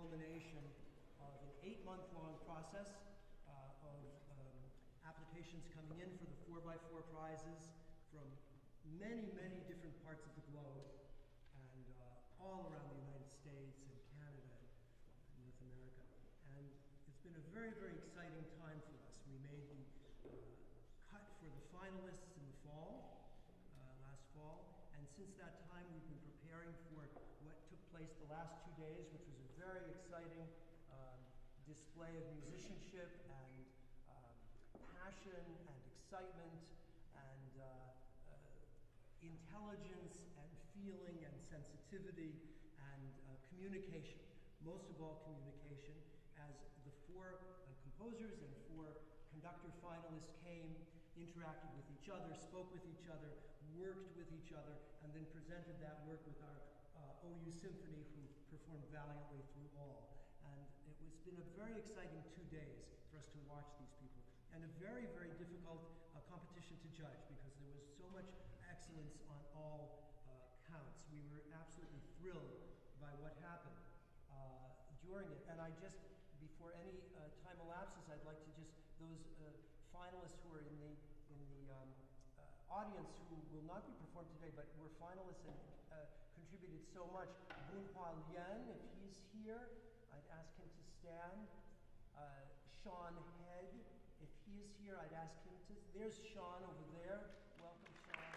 culmination of an 8-month-long process of applications coming in for the 4x4 prizes from many, many different parts of the globe and all around the United States and Canada and North America. And it's been a very, very exciting time for us. We made the cut for the finalists in the fall, last fall, and since that time we've been preparing for what took place the last 2 days, which was a very exciting display of musicianship and passion and excitement and intelligence and feeling and sensitivity and communication, most of all communication, as the 4 composers and 4 conductor finalists came, interacted with each other, spoke with each other, worked with each other, and then presented that work with our OU Symphony, who performed valiantly through all. And it's been a very exciting 2 days for us to watch these people, and a very, very difficult competition to judge, because there was so much excellence on all counts. We were absolutely thrilled by what happened during it. And I just, before any time elapses, I'd like to just, those finalists who are in the audience who will not be performed today, but were finalists and contributed so much. Bunhua Lian, if he's here, I'd ask him to stand. Sean Head, if he is here, I'd ask him to. There's Sean over there. Welcome, Sean.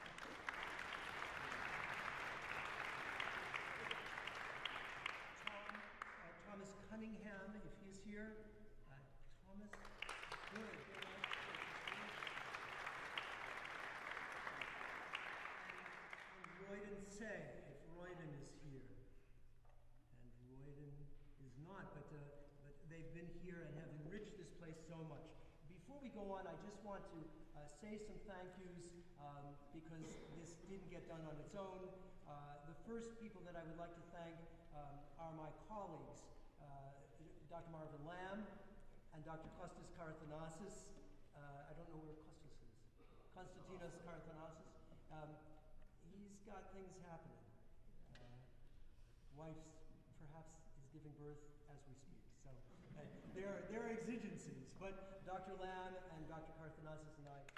Thomas Cunningham, if he's here. Thomas, good. And Royden Say, if Royden is here. And Royden is not, but they've been here and have enriched this place so much. Before we go on, I just want to say some thank yous because this didn't get done on its own. The first people that I would like to thank are my colleagues, Dr. Marvin Lamb and Dr. Kostas Karathanasis. I don't know where Kostas is. Konstantinos Karathanasis. He's got things happening. Wife's perhaps is giving birth as we speak. So there are exigencies, but Dr. Lamb and Dr. Karathanasis and I,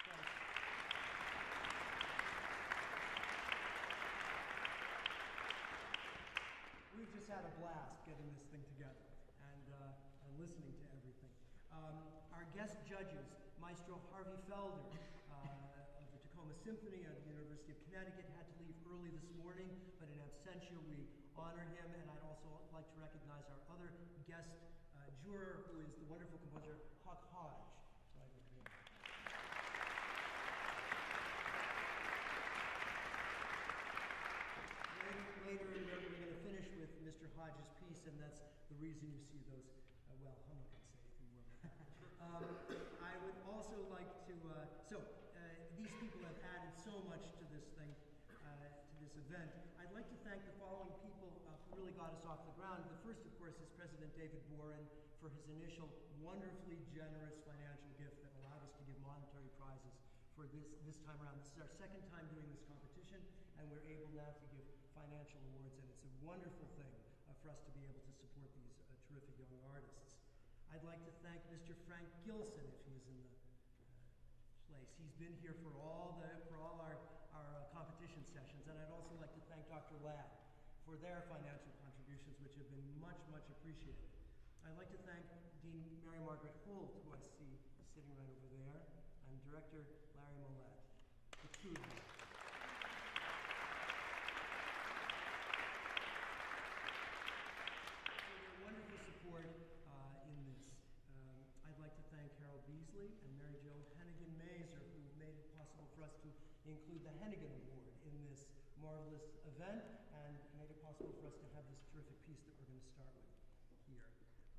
we've just had a blast getting this thing together and listening to everything. Our guest judges, Maestro Harvey Felder of the Tacoma Symphony at the University of Connecticut, had to leave early this morning, but in absentia we honor him, and I'd also like to recognize our other guest juror, who is the wonderful composer Huck Hodge. Right over here. Later, we're going to finish with Mr. Hodge's piece, and that's the reason you see those, well, I'm not going to say anything more. I would also like to, these people have added so much to this thing, to this event. I'd like to thank the following people who really got us off the ground. The first, of course, is President David Boren for his initial wonderfully generous financial gift that allowed us to give monetary prizes for this time around. This is our second time doing this competition, and we're able now to give financial awards, and it's a wonderful thing for us to be able to support these terrific young artists. I'd like to thank Mr. Frank Gilson, if he's in the place. He's been here for all our competition sessions, and I'd also like to thank Dr. Ladd for their financial contributions, which have been much, much appreciated. I'd like to thank Dean Mary Margaret Holt, who I see sitting right over there, and Director Larry Millett, the two of them. For their wonderful support in this. I'd like to thank Harold Beasley and Mary Jo Hennagin-Mazer, who made it possible for us to include the Hennagin Award in this marvelous event, and made it possible for us to have this terrific piece that we're going to start with here.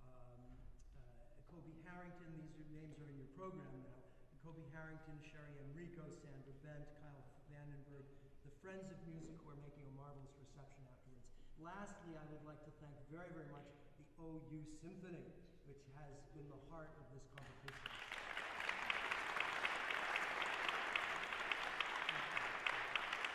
Kobe Harrington, these names are in your program now. Kobe Harrington, Sherry Enrico, Sandra Bent, Kyle Vandenberg, the Friends of Music, who are making a marvelous reception afterwards. Lastly, I would like to thank very, very much the OU Symphony, which has been the heart of this competition.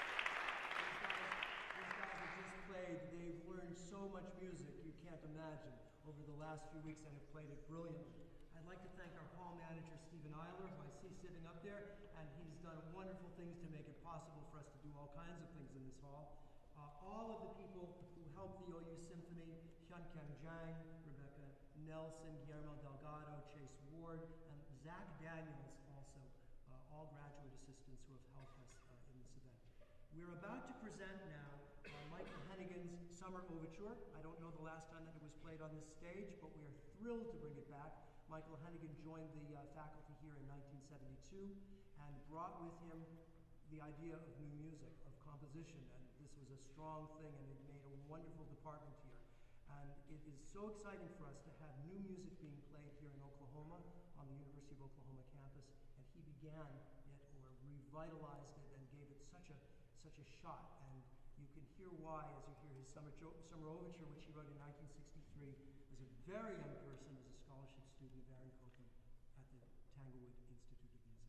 These guys have just played. They've learned so much music, you can't imagine. over the last few weeks and have played it brilliantly. I'd like to thank our hall manager, Stephen Eiler, who I see sitting up there, and he's done wonderful things to make it possible for us to do all kinds of things in this hall. All of the people who helped the OU Symphony, Hyun-Kyung Jang, Rebecca Nelson, Guillermo Delgado, Chase Ward, and Zach Daniels also, all graduate assistants who have helped us in this event. We're about to present now Michael Hennagin's Summer Overture. I don't know the last time that it was played on this stage, but we are thrilled to bring it back. Michael Hennagin joined the faculty here in 1972 and brought with him the idea of new music, of composition, and this was a strong thing, and it made a wonderful department here. And it is so exciting for us to have new music being played here in Oklahoma, on the University of Oklahoma campus, and he began it, or revitalized it, and gave it such a shot. And you can hear why as you hear his Summer Overture, which he wrote in 1963 as a very young person, as a scholarship student of Aaron Copey at the Tanglewood Institute of Music.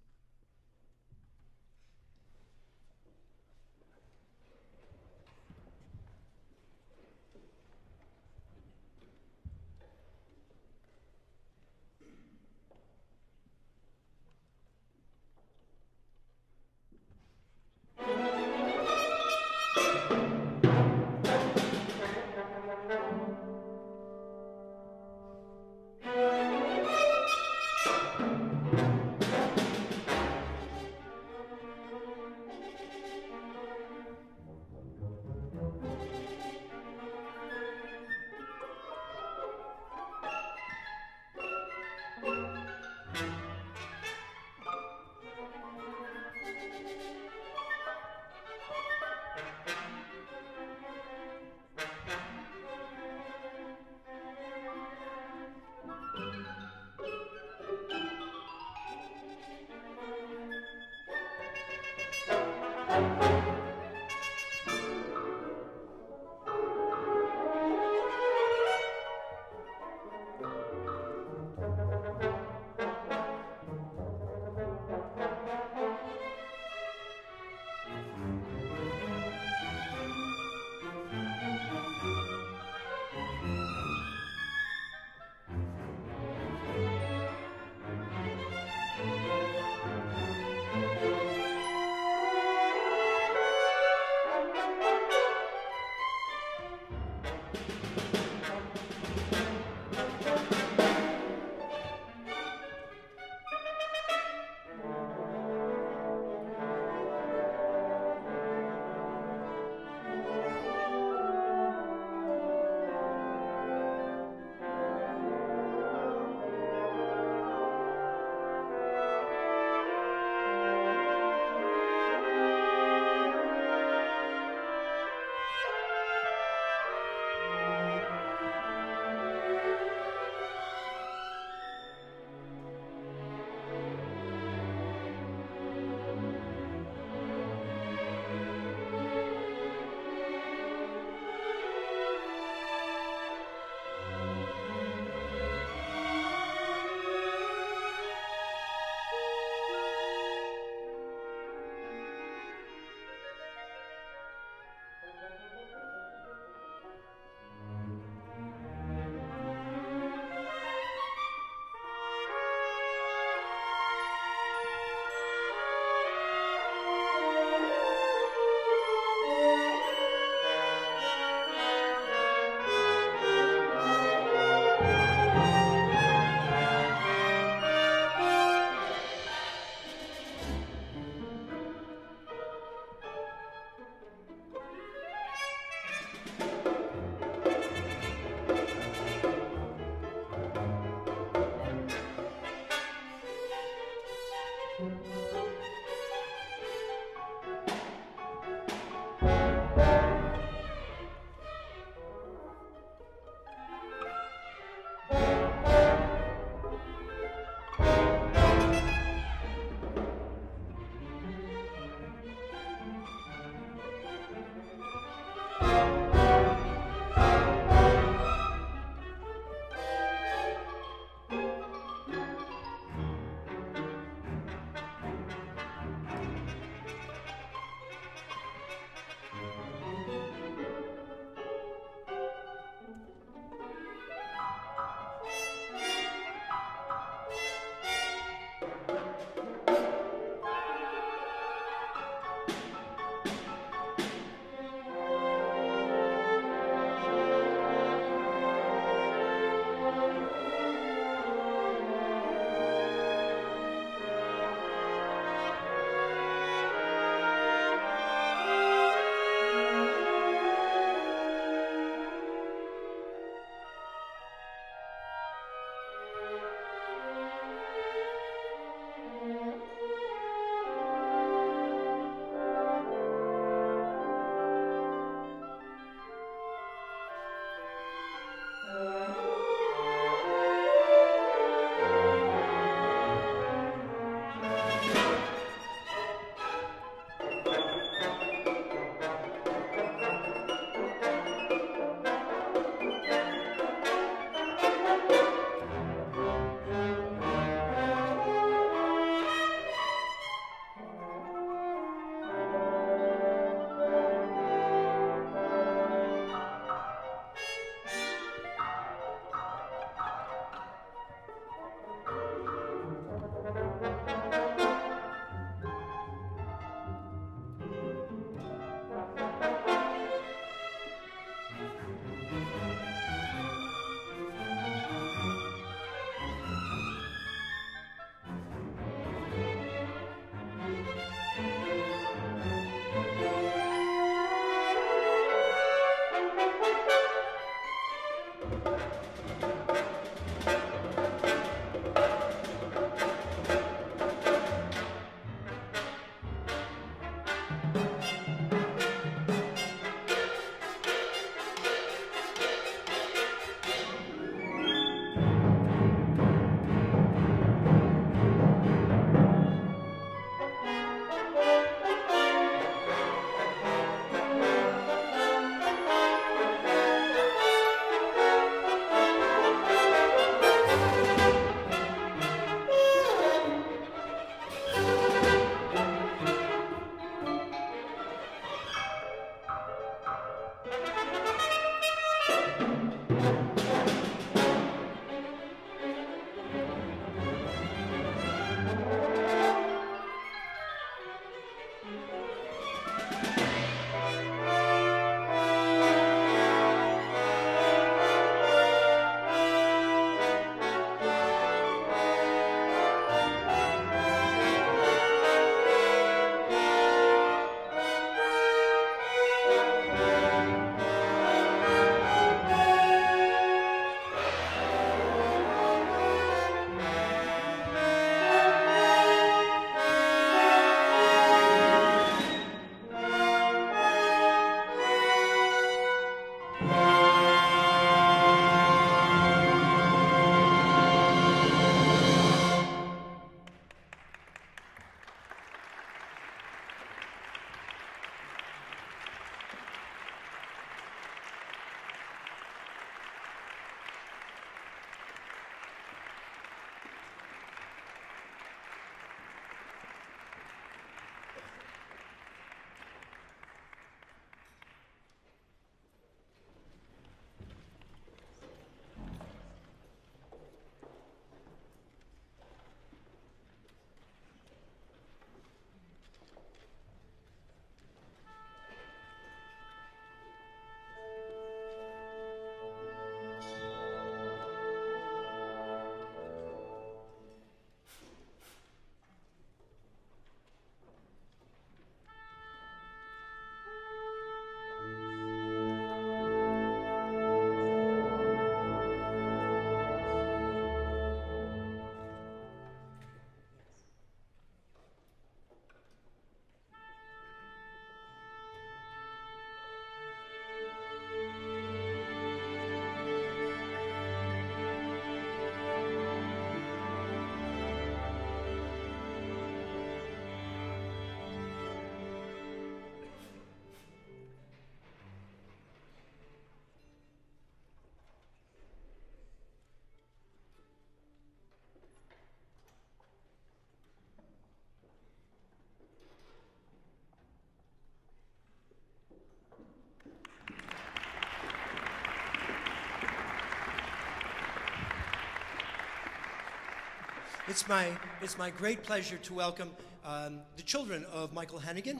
It's my great pleasure to welcome the children of Michael Hennagin,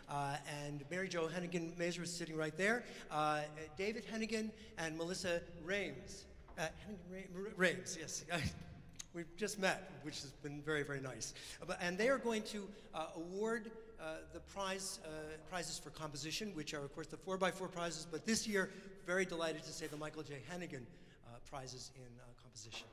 and Mary Jo Hennagin Mazer is sitting right there, David Hennagin and Melissa Rames. Rames, yes. We've just met, which has been very, very nice. And they are going to award the prizes for composition, which are, of course, the 4x4 prizes, but this year, very delighted to say the Michael J. Hennagin prizes in composition.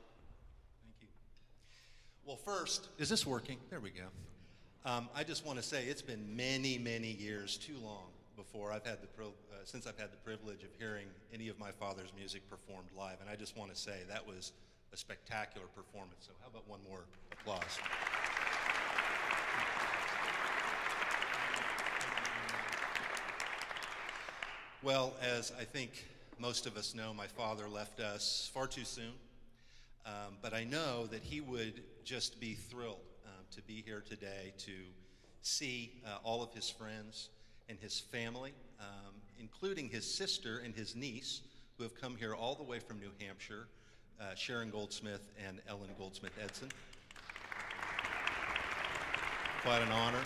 Well, first, is this working? There we go. I just want to say it's been many, many years, too long, before I've had since I've had the privilege of hearing any of my father's music performed live, and I just want to say that was a spectacular performance. So how about one more applause? Well, as I think most of us know, my father left us far too soon. But I know that he would just be thrilled to be here today to see all of his friends and his family, including his sister and his niece, who have come here all the way from New Hampshire, Sharon Goldsmith and Ellen Goldsmith Edson. Quite an honor.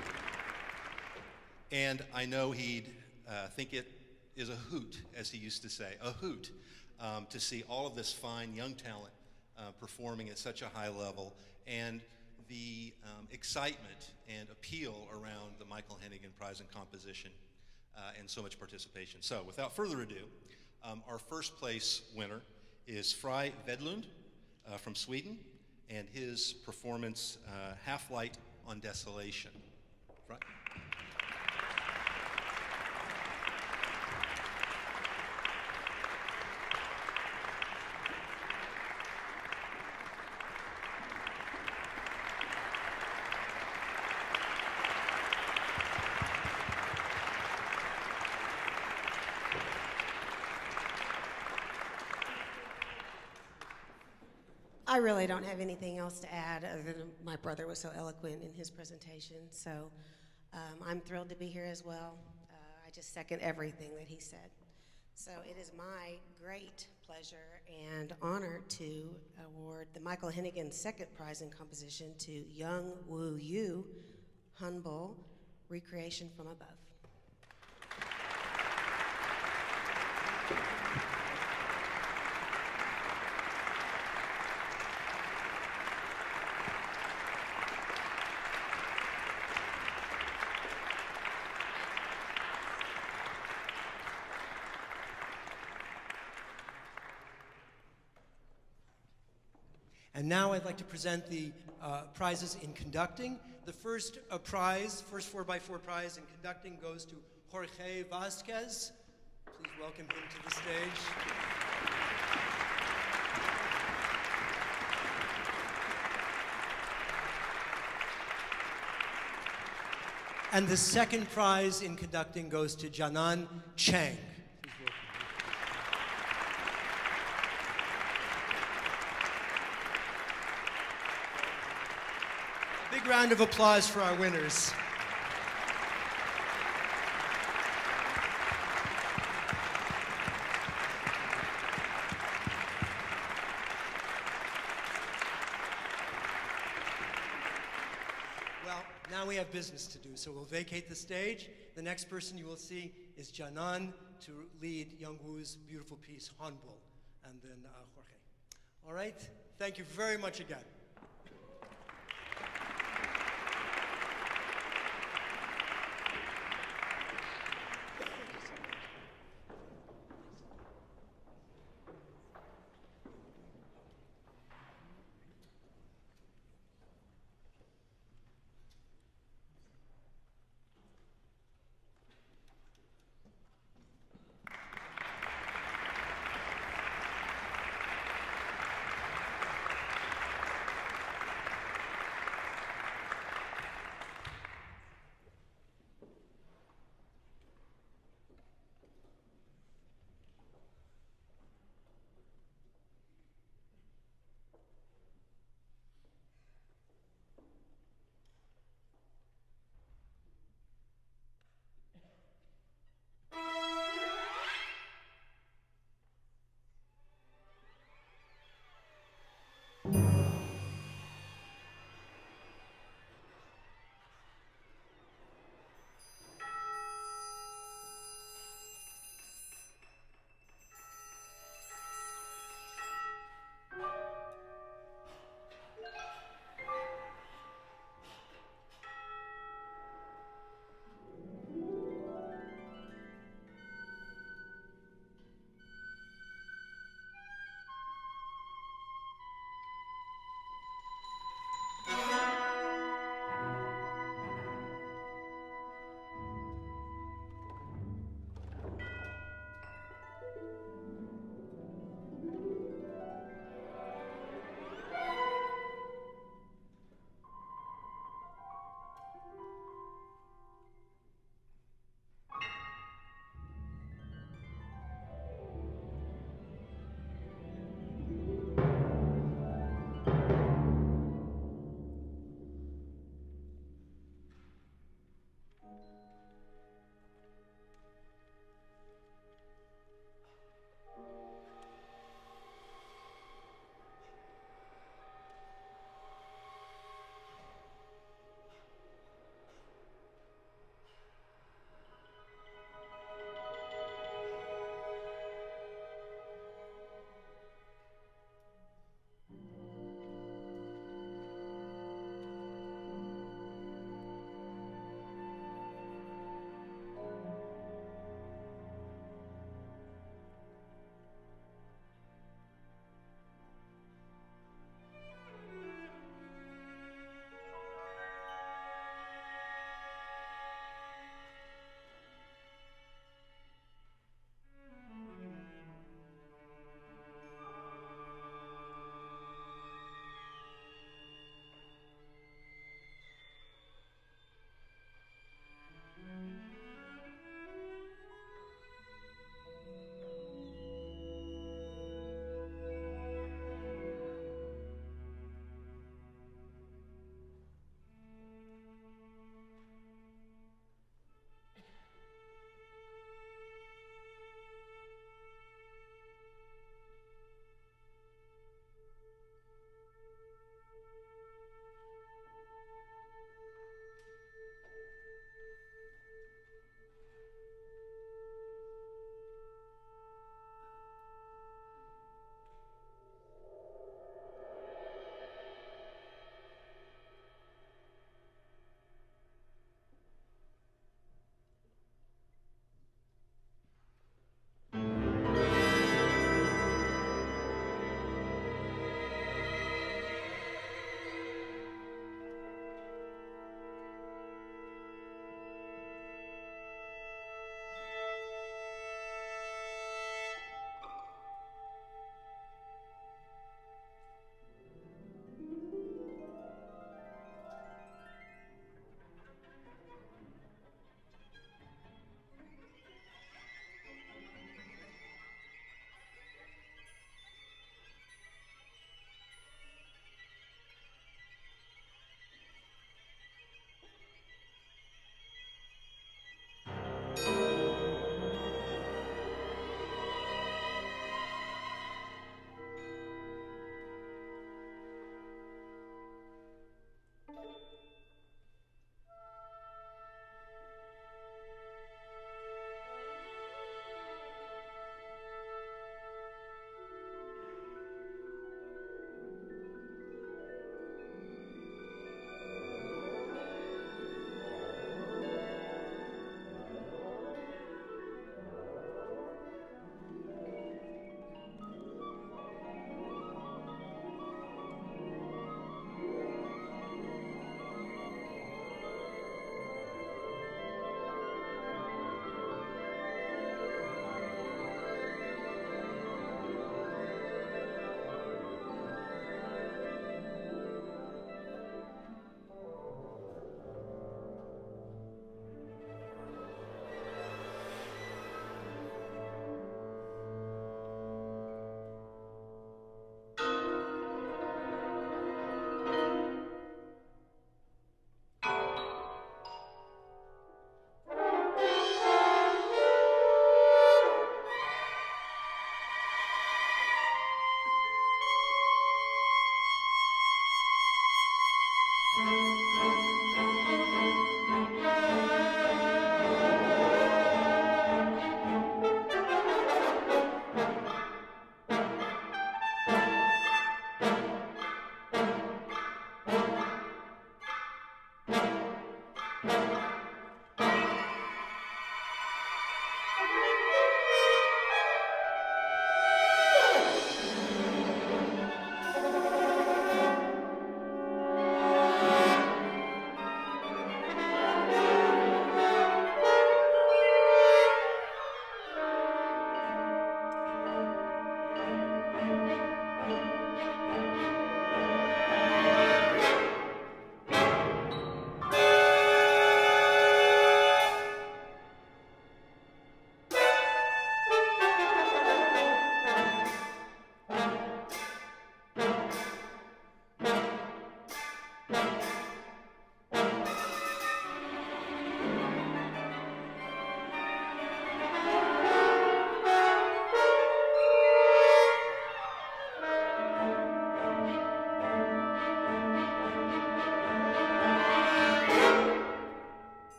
And I know he'd think it is a hoot, as he used to say, a hoot, to see all of this fine young talent performing at such a high level, and the excitement and appeal around the Michael Hennagin Prize in Composition, and so much participation. So without further ado, our first place winner is Frej Wedlund from Sweden, and his performance, Half Light on Desolation. Frej? I really don't have anything else to add other than my brother was so eloquent in his presentation. So I'm thrilled to be here as well. I just second everything that he said. So it is my great pleasure and honor to award the Michael Hennagin Second Prize in Composition to YoungWoo, Honbul, recreation from above. And now I'd like to present the prizes in conducting. The first prize, first 4x4 prize in conducting goes to Jorge Vazquez. Please welcome him to the stage. And the second prize in conducting goes to Jiannan Cheng. Please welcome him. Big round of applause for our winners. Well, now we have business to do, so we'll vacate the stage. The next person you will see is Jiannan to lead YoungWoo's beautiful piece, Honbul, and then Jorge. All right? Thank you very much again.